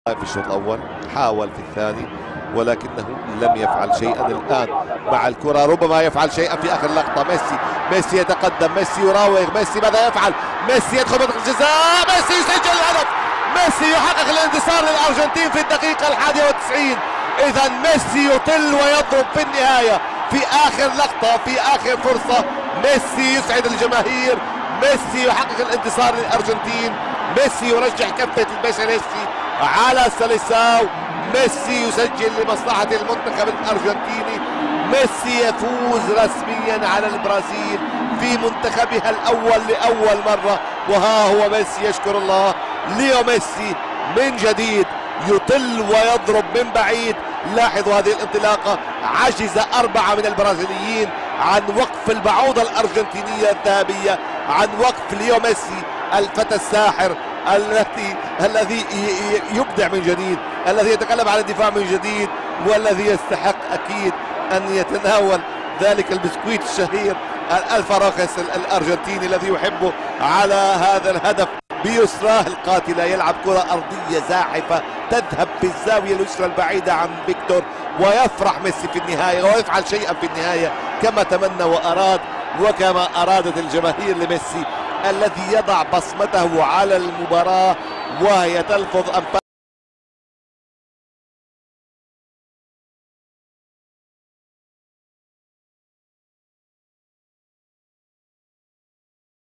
في الشوط الأول حاول في الثاني ولكنه لم يفعل شيئا الآن مع الكرة. ربما يفعل شيئا في آخر لقطة. ميسي يتقدم، ميسي يراوغ، ميسي ماذا يفعل؟ ميسي يدخل منطقة الجزاء، ميسي يسجل الهدف، ميسي يحقق الانتصار للأرجنتين في الدقيقة 91. إذا ميسي يطل ويضرب في النهاية في آخر لقطة في آخر فرصة. ميسي يسعد الجماهير، ميسي يحقق الانتصار للأرجنتين، ميسي يرجح كفة البشريسي على سيليساو، ميسي يسجل لمصلحة المنتخب الأرجنتيني، ميسي يفوز رسميا على البرازيل في منتخبها الأول لأول مرة. وها هو ميسي يشكر الله. ليو ميسي من جديد يطل ويضرب من بعيد. لاحظوا هذه الانطلاقة، عجز 4 من البرازيليين عن وقف البعوضة الأرجنتينية الذهبية، عن وقف ليو ميسي الفتى الساحر الذي يبدع من جديد، الذي يتغلب على الدفاع من جديد، والذي يستحق أكيد أن يتناول ذلك البسكويت الشهير الفراخس الأرجنتيني الذي يحبه على هذا الهدف. بيسراه القاتلة يلعب كرة أرضية زاحفة تذهب في الزاوية اليسرى البعيدة عن فيكتور، ويفرح ميسي في النهاية ويفعل شيئا في النهاية كما تمنى وأراد وكما أرادت الجماهير لميسي الذي يضع بصمته على المباراة وهي تلفظ أنفاسه.